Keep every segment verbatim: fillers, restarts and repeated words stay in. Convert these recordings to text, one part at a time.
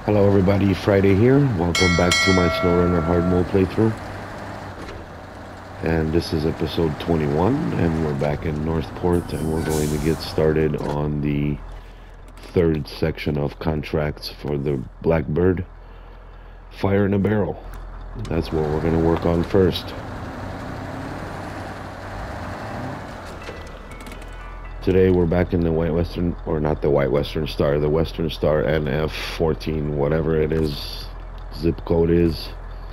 Hello everybody, Friday here. Welcome back to my SnowRunner hard mode playthrough. And this is episode twenty-one, and we're back in Northport, and we're going to get started on the third section of contracts for the Blackbird. Fire in a barrel. That's what we're going to work on first. Today we're back in the White Western, or not the White Western Star, the Western Star N F fourteen, whatever it is, zip code is.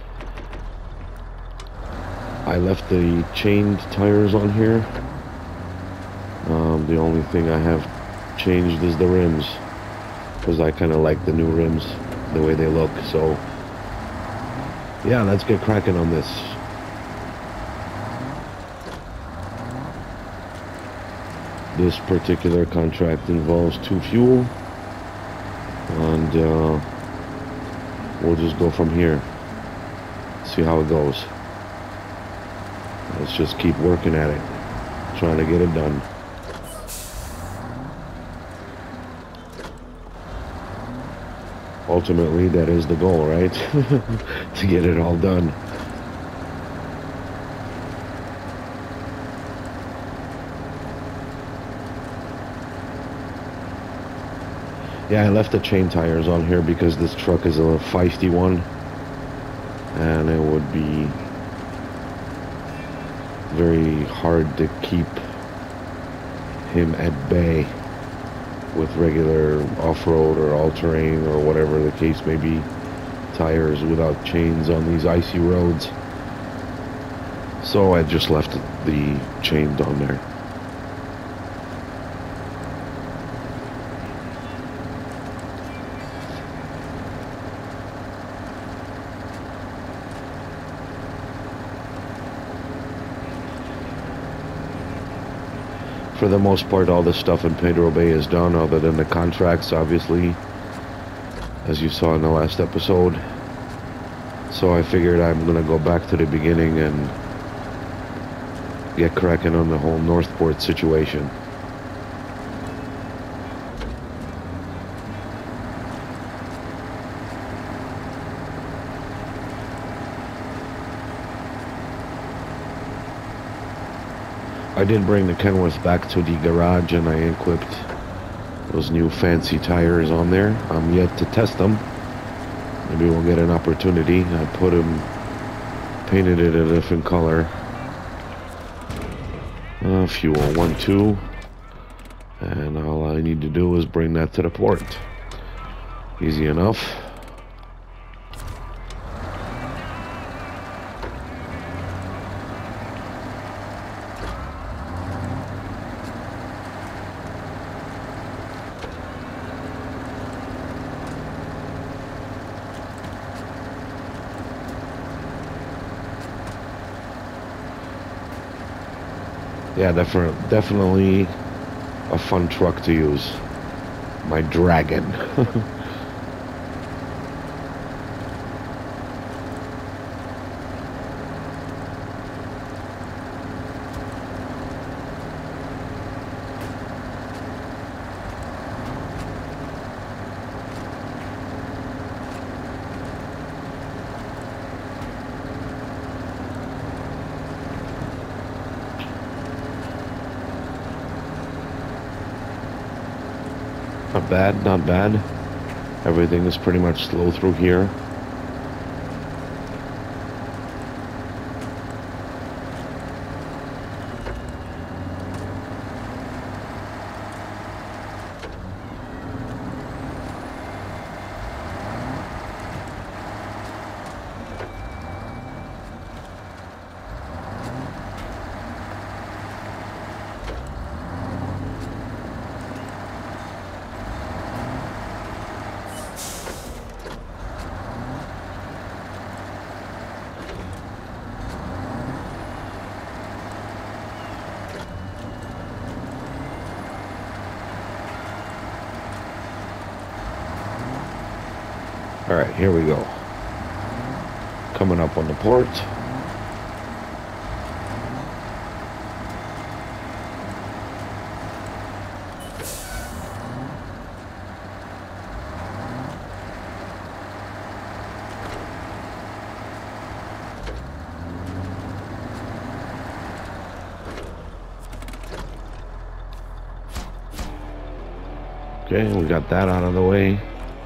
I left the chained tires on here. Um, the only thing I have changed is the rims, because I kind of like the new rims, the way they look. So yeah, let's get cracking on this. This particular contract involves two fuel, and uh, we'll just go from here, see how it goes. Let's just keep working at it, trying to get it done. Ultimately, that is the goal, right? To get it all done. Yeah, I left the chain tires on here because this truck is a feisty one, and it would be very hard to keep him at bay with regular off-road or all-terrain or whatever the case may be tires without chains on these icy roads. So I just left the chains on there. For the most part, all the stuff in Pedro Bay is done, other than the contracts, obviously, as you saw in the last episode. So I figured I'm gonna go back to the beginning and get cracking on the whole Northport situation. I did bring the Kenworth back to the garage, and I equipped those new fancy tires on there. I'm yet to test them. Maybe we'll get an opportunity. I put them, painted it a different color. Uh, fuel one two, and all I need to do is bring that to the port. Easy enough. Yeah, definitely, definitely a fun truck to use. My Dragon. Not bad, not bad. Everything is pretty much slow through here. All right, here we go. Coming up on the port. Okay, we got that out of the way.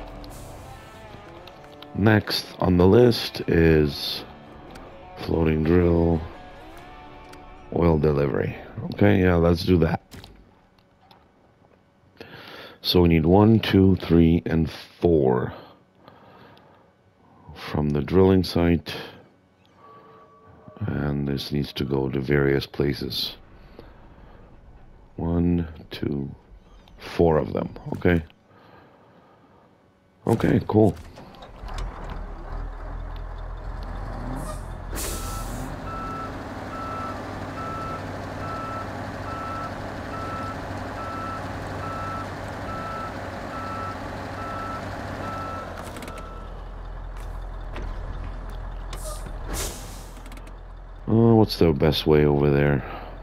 Next on the list is floating drill, oil delivery. Okay, yeah, let's do that. So we need one, two, three, and four from the drilling site. And this needs to go to various places. One, two, four of them. Okay. Okay, cool. Oh, what's the best way over there?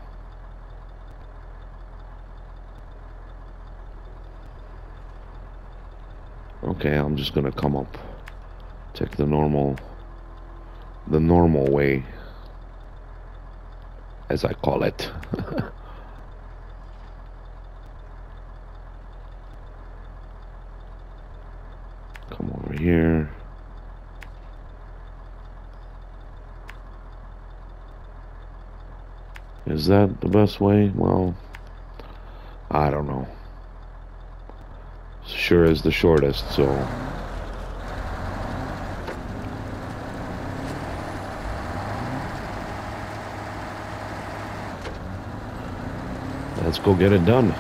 Okay, I'm just gonna come up. Take the normal, the normal way, as I call it. Come over here. Is that the best way? Well, I don't know. Sure is the shortest, so. Let's go get it done.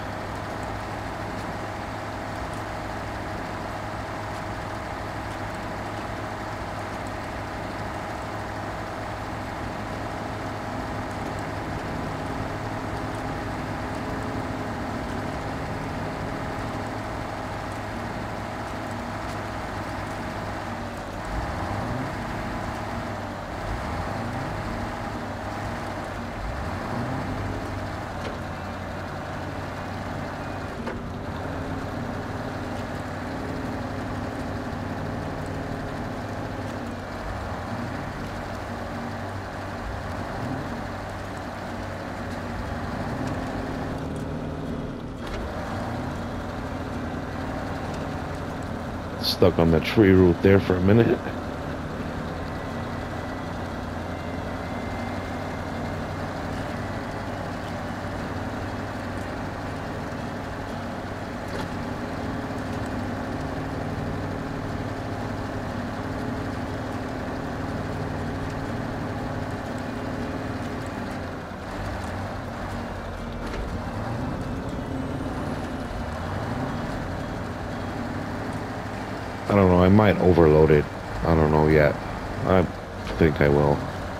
Stuck on the tree root there for a minute. I don't know, I might overload it. I don't know yet. I think I will.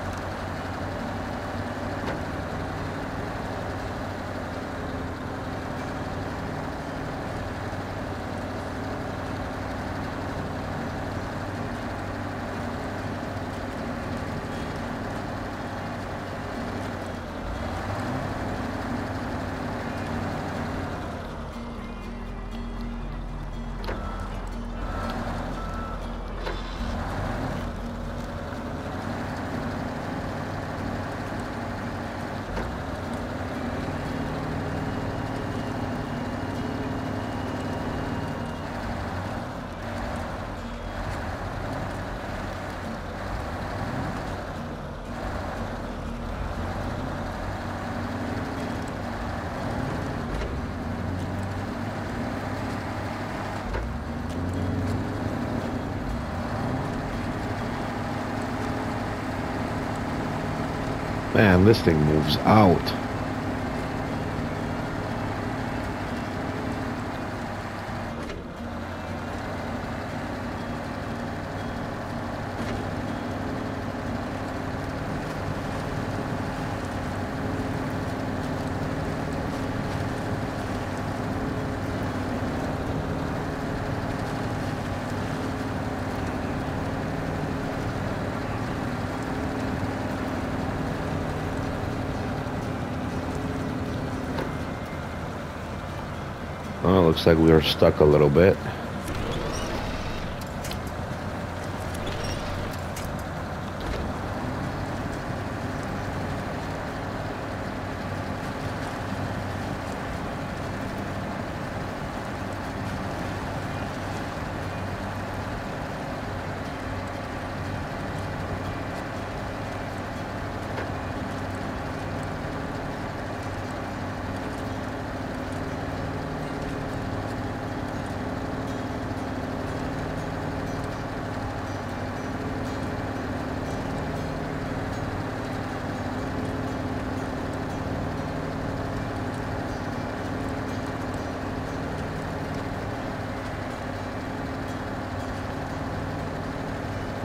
Man, this thing moves out. Oh, looks like we are stuck a little bit.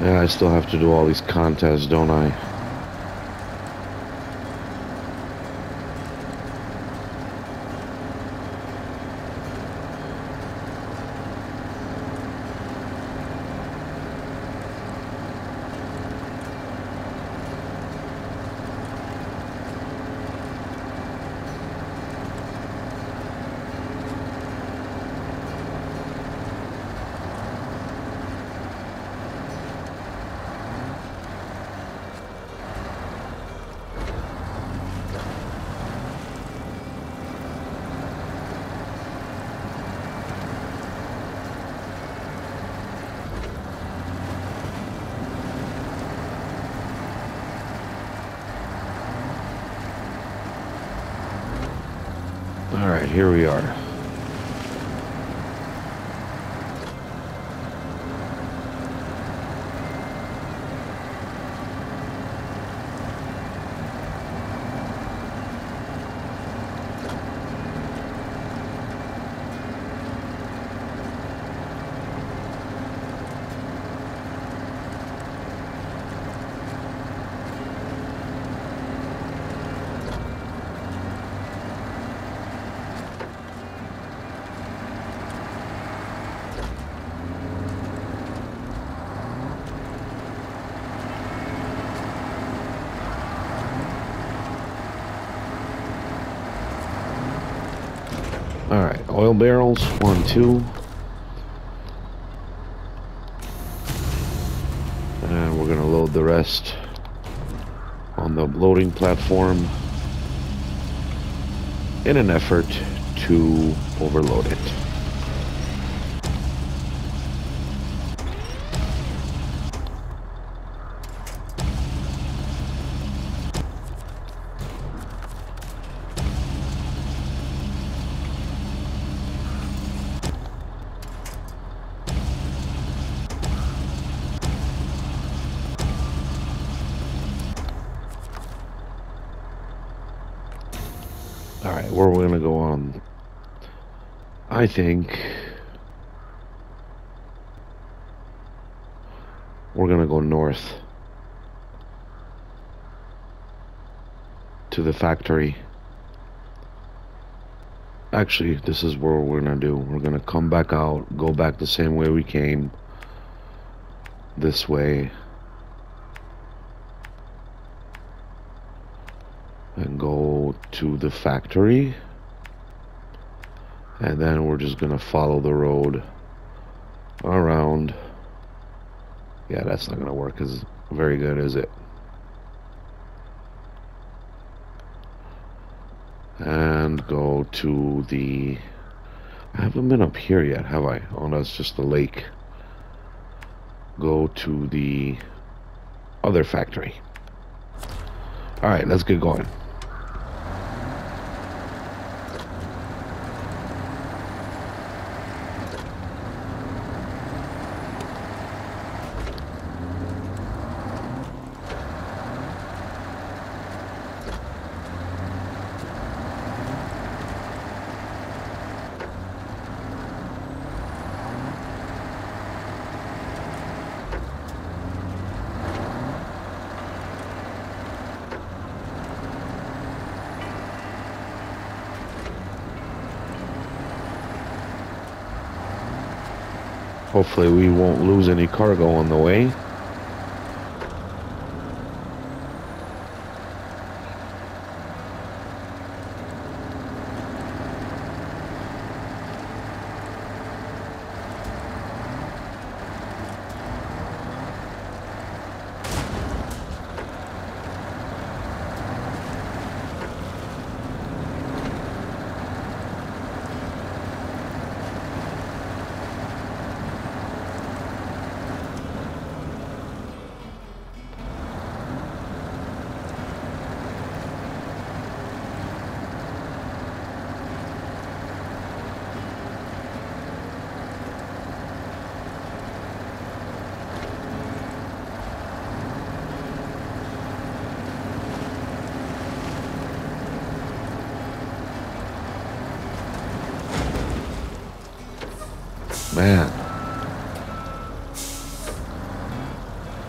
Yeah, I still have to do all these contests, don't I? All right, here we are. All right, oil barrels, one, two. And we're gonna load the rest on the loading platform in an effort to overload it. All right, where we're gonna go on, I think we're gonna go north to the factory. Actually, this is where we're gonna do. We're gonna come back out, go back the same way we came, this way, and go to the factory, and then we're just gonna follow the road around. Yeah, that's not gonna work as very good, is it? And go to the, I haven't been up here yet, have I? Oh, that's just the lake. Go to the other factory. All right, let's get going. Hopefully we won't lose any cargo on the way. Man,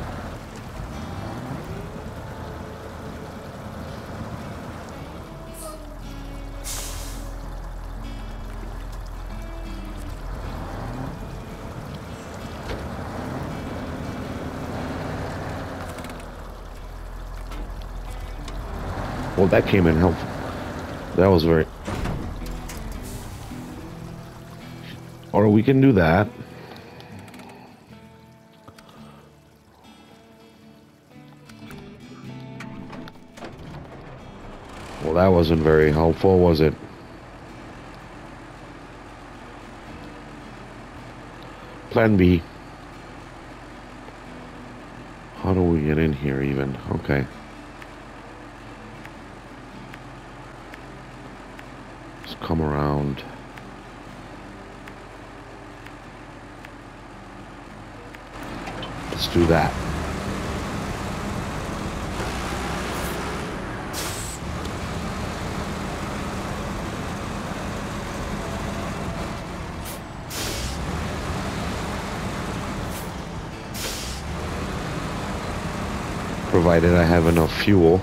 Well, that came in helpful. That was very... Or we can do that. Well, that wasn't very helpful, was it? Plan B. How do we get in here even? Okay. Let's come around. Let's do that. Provided I have enough fuel.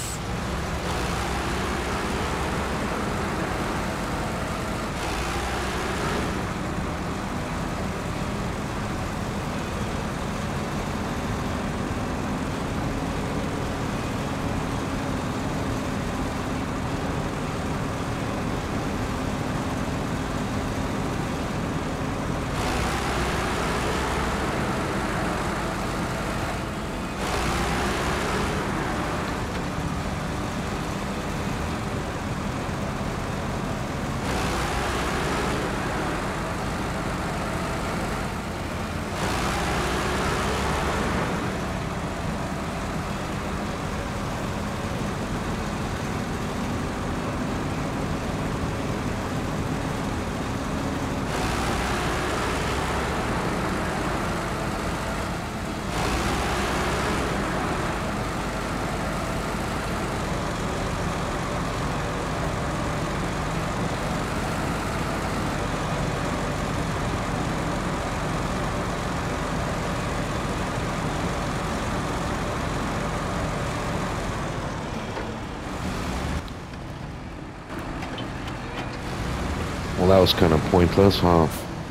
Well, that was kind of pointless, huh?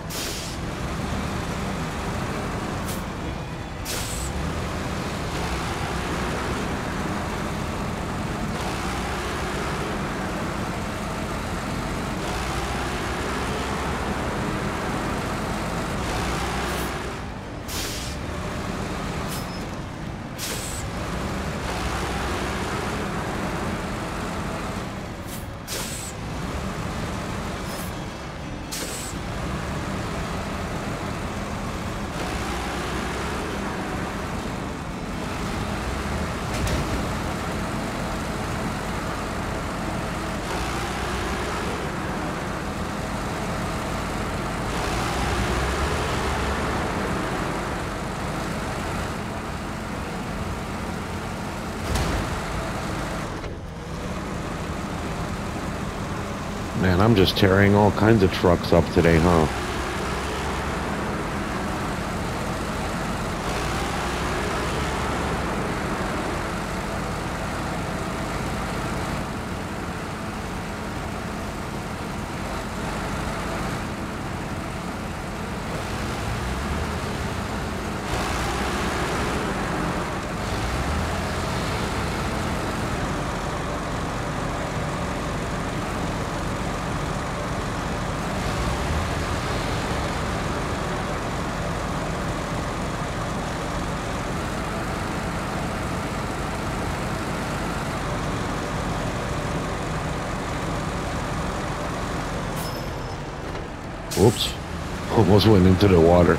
Man, I'm just tearing all kinds of trucks up today, huh? Oops, almost went into the water.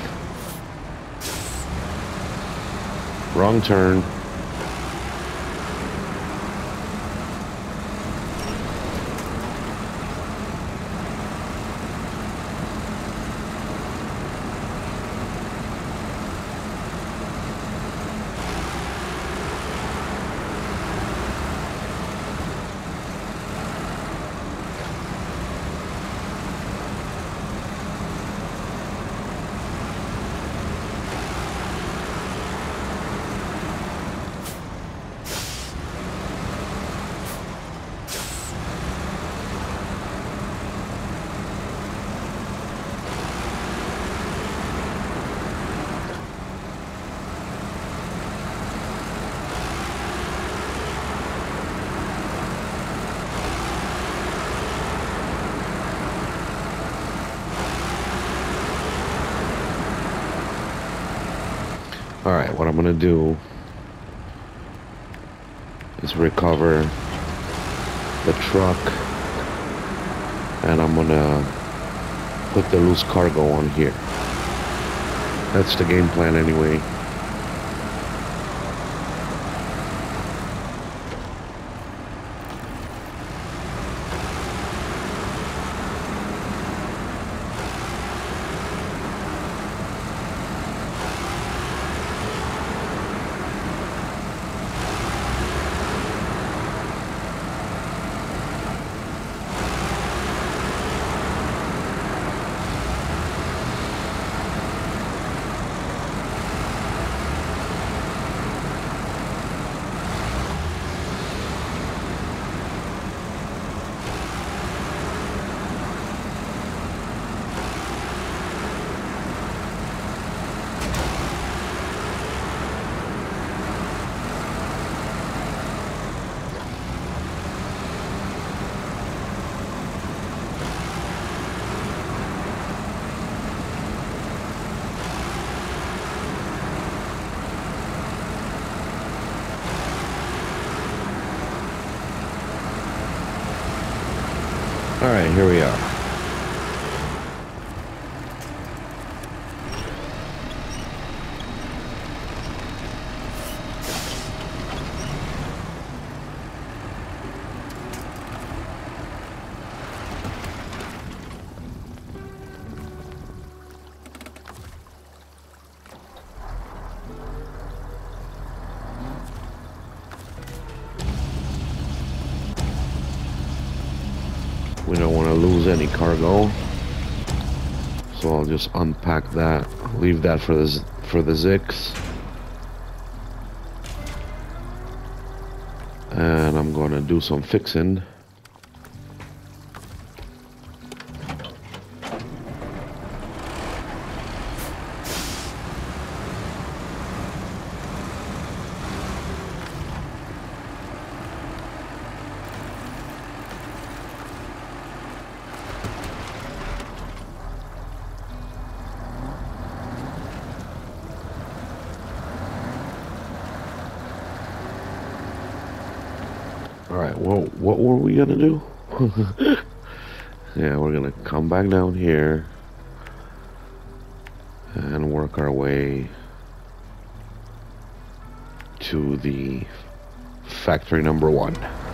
Wrong turn. Alright, what I'm gonna do is recover the truck, and I'm gonna put the loose cargo on here. That's the game plan anyway. Alright, here we are. We don't want to lose any cargo, so I'll just unpack that, leave that for the for the Zix, and I'm going to do some fixing. Alright, well, what were we gonna do? Yeah, we're gonna come back down here and work our way to the factory number one.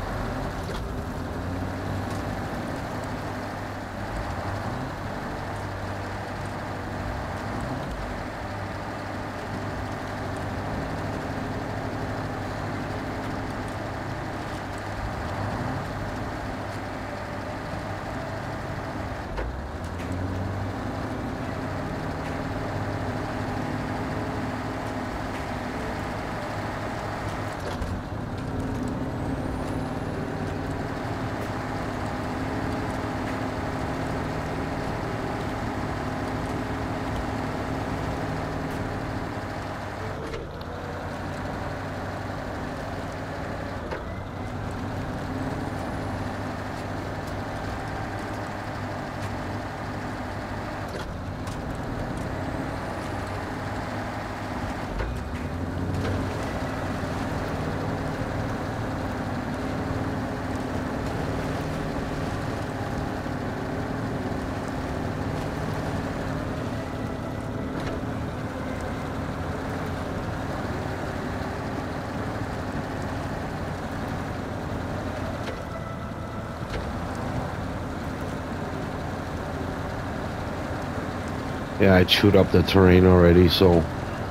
Yeah, I chewed up the terrain already, so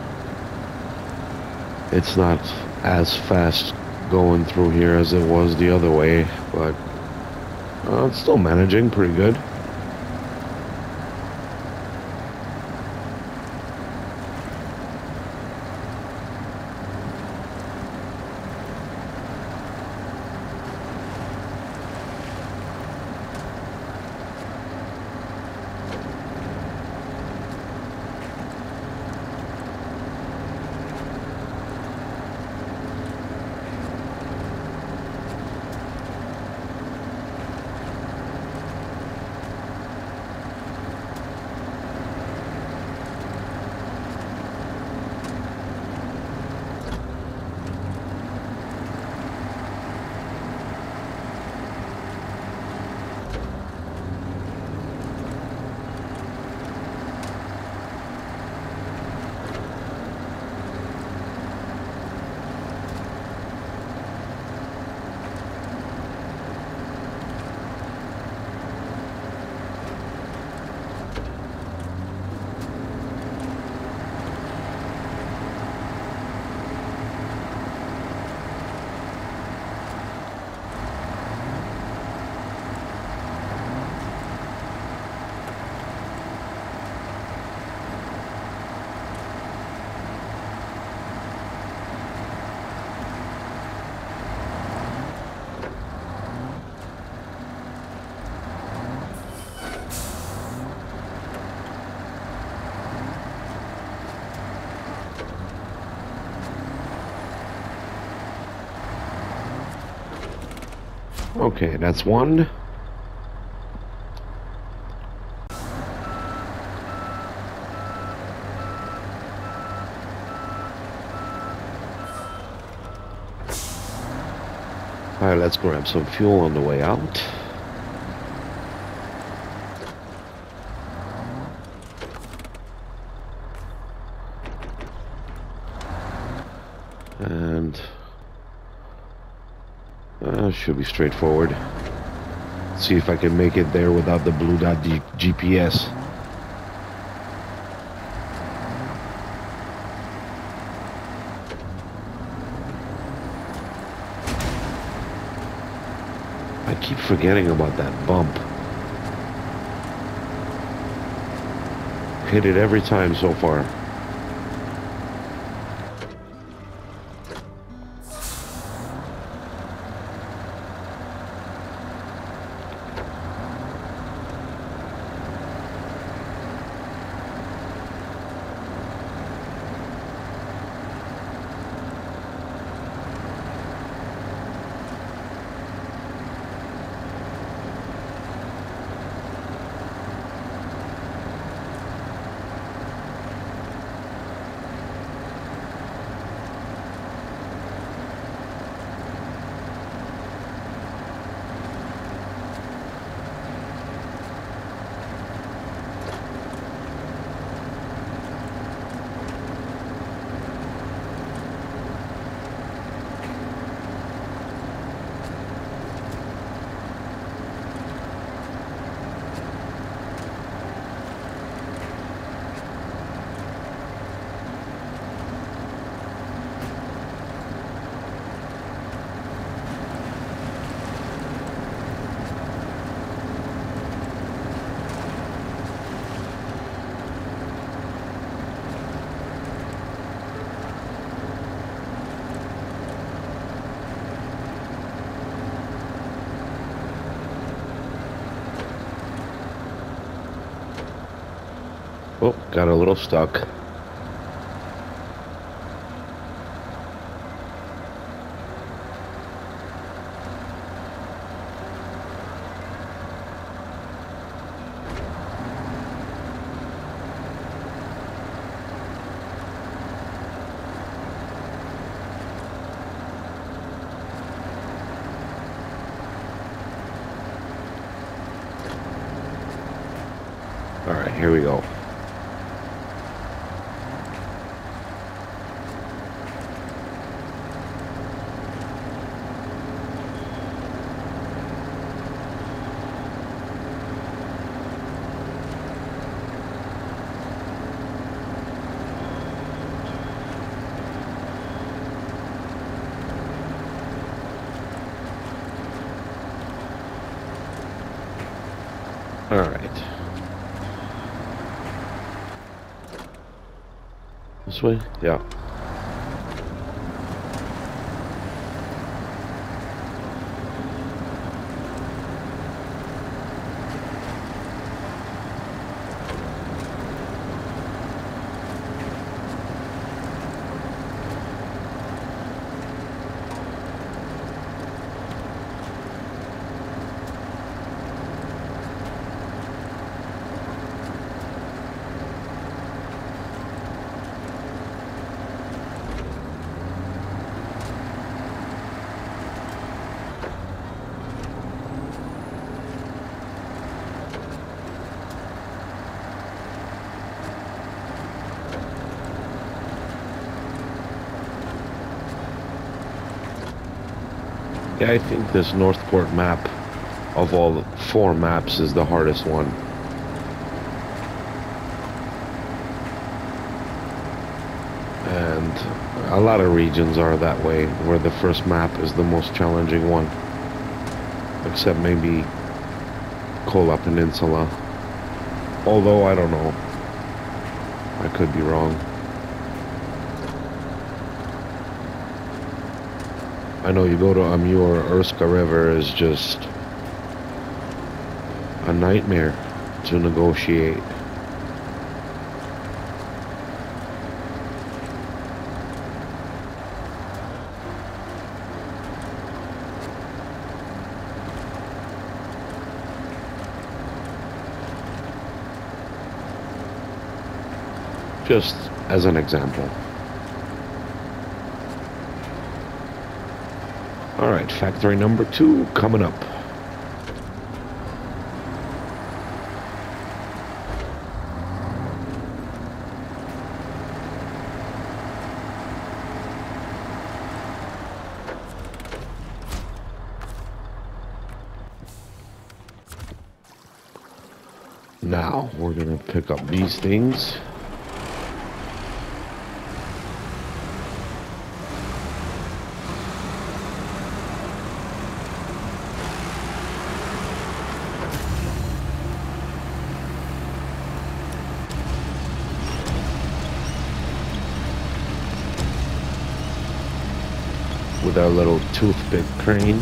it's not as fast going through here as it was the other way, but uh, it's still managing pretty good. Okay, that's one. Alright, let's grab some fuel on the way out. And uh, should be straightforward. See if I can make it there without the blue dot G P S. I keep forgetting about that bump. Hit it every time so far. Oh, got a little stuck. All right, here we go. All right. This way? Yeah. Yeah, I think this Northport map of all the four maps is the hardest one. And a lot of regions are that way, where the first map is the most challenging one. Except maybe Kola Peninsula. Although, I don't know. I could be wrong. I know you go to Amur, Erska River is just a nightmare to negotiate. Just as an example. Alright, factory number two coming up. Now, we're gonna pick up these things. With our little toothpick crane.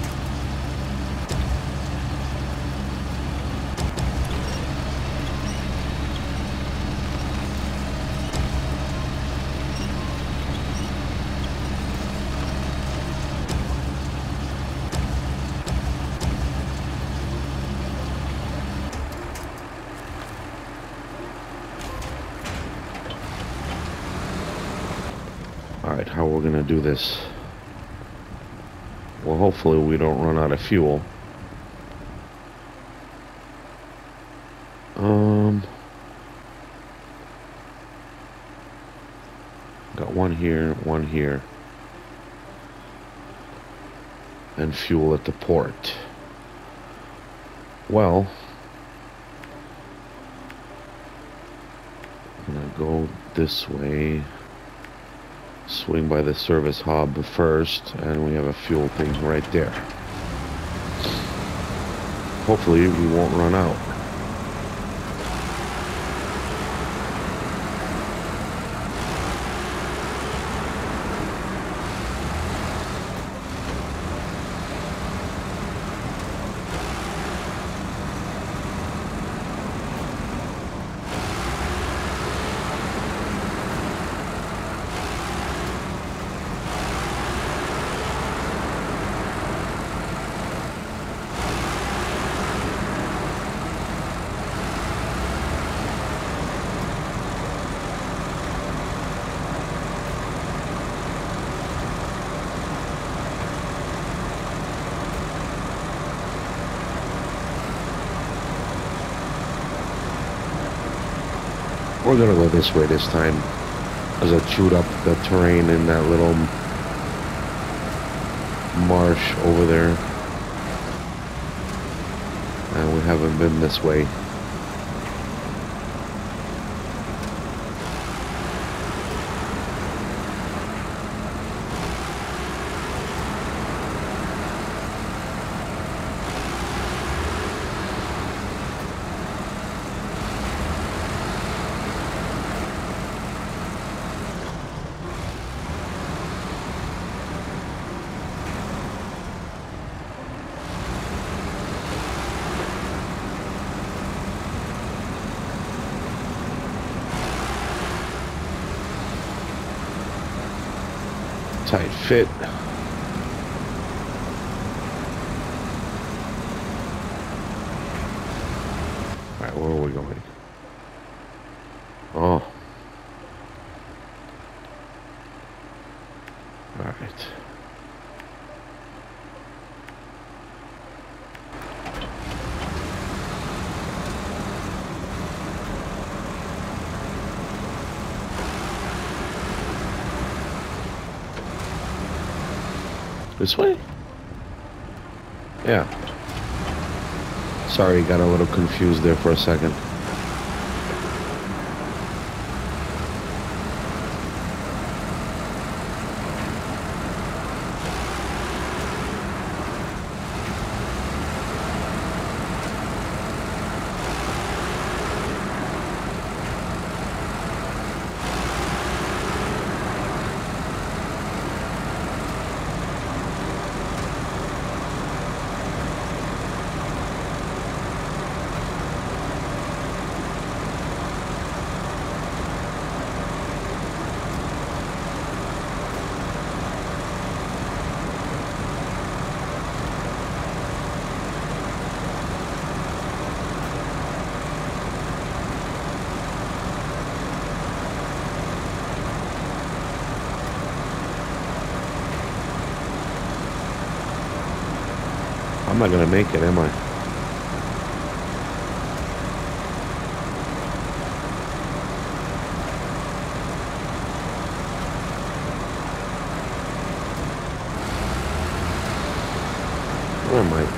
Alright, how we're gonna do this? Well, hopefully we don't run out of fuel. Um, got one here, one here. And fuel at the port. Well, I'm gonna go this way. Swing by the service hub first, and we have a fuel thing right there. Hopefully we won't run out. We're gonna go this way this time, as I chewed up the terrain in that little marsh over there, and we haven't been this way. Tight fit. Alright, where are we going? Oh. Alright. This way? Yeah. Sorry, got a little confused there for a second. I'm not gonna make it, am I? Where am I?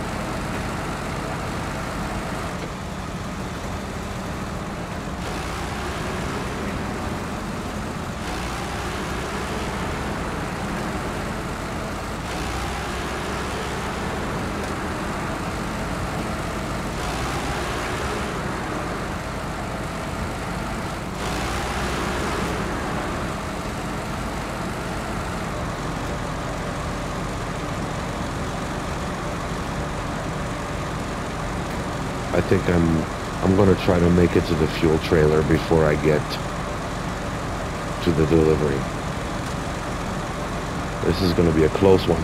I think I'm I'm gonna try to make it to the fuel trailer before I get to the delivery. This is gonna be a close one.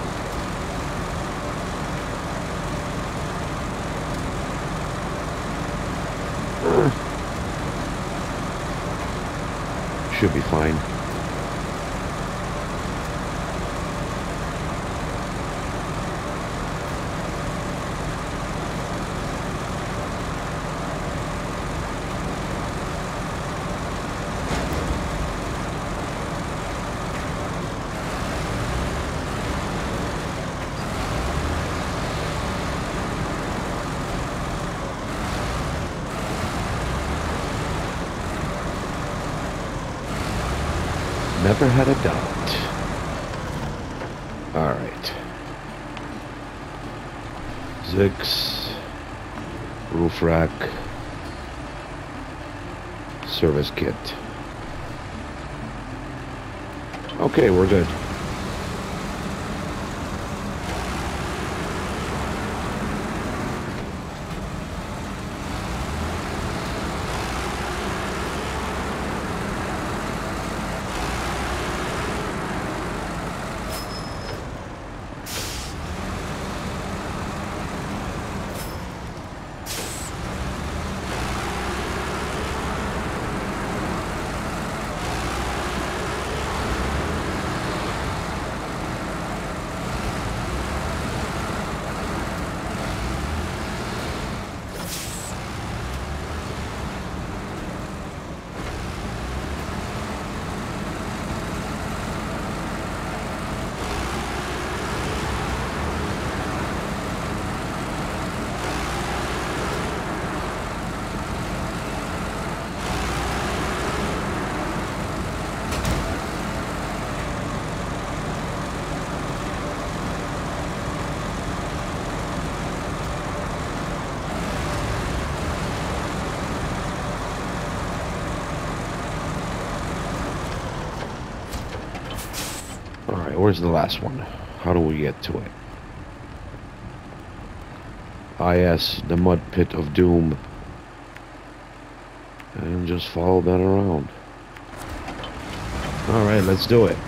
Should be fine. Never had a doubt. All right. Zix, roof rack, service kit. Okay, we're good. Alright, where's the last one? How do we get to it? Ah yes, the mud pit of doom. And just follow that around. Alright, let's do it.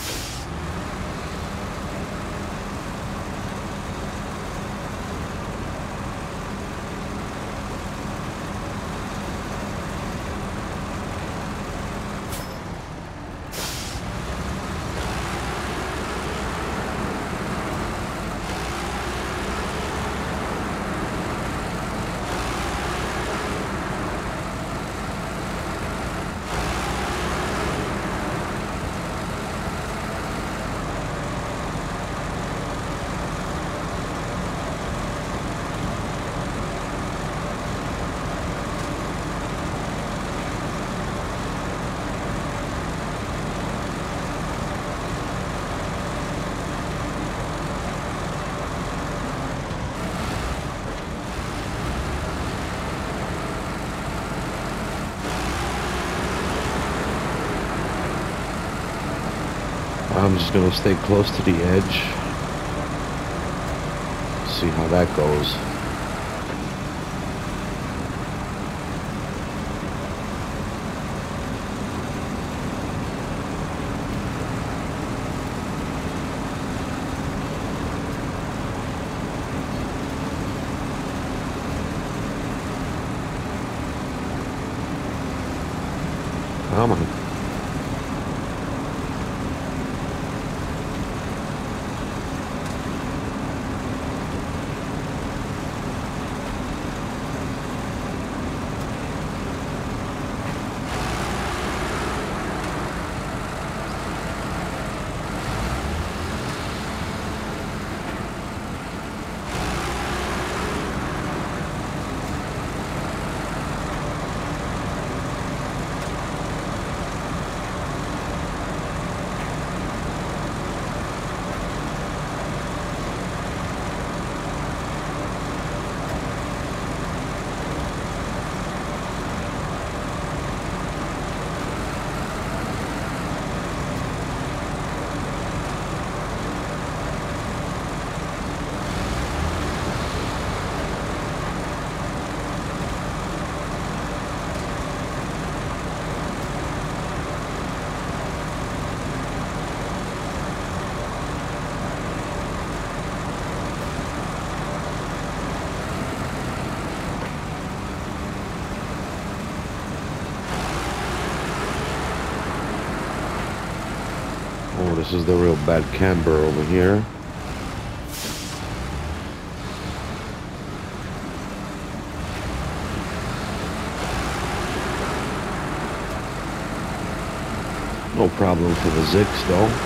I'm just going to stay close to the edge. See how that goes. Come on. this is the real bad camber over here. No problem for the Zix though.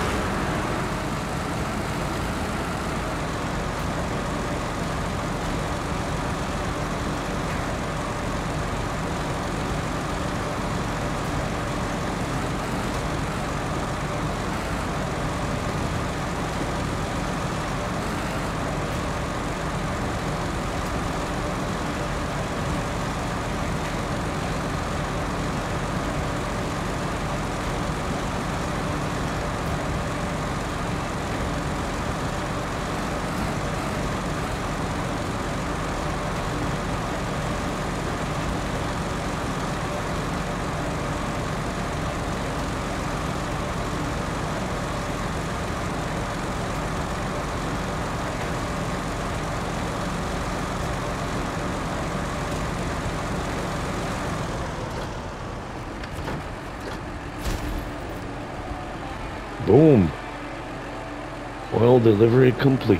Boom. Oil delivery complete.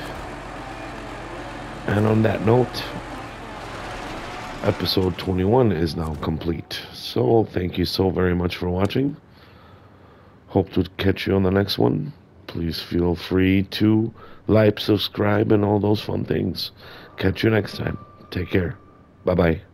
And on that note, episode twenty-one is now complete. So thank you so very much for watching. Hope to catch you on the next one. Please feel free to like, subscribe, and all those fun things. Catch you next time. Take care. Bye-bye.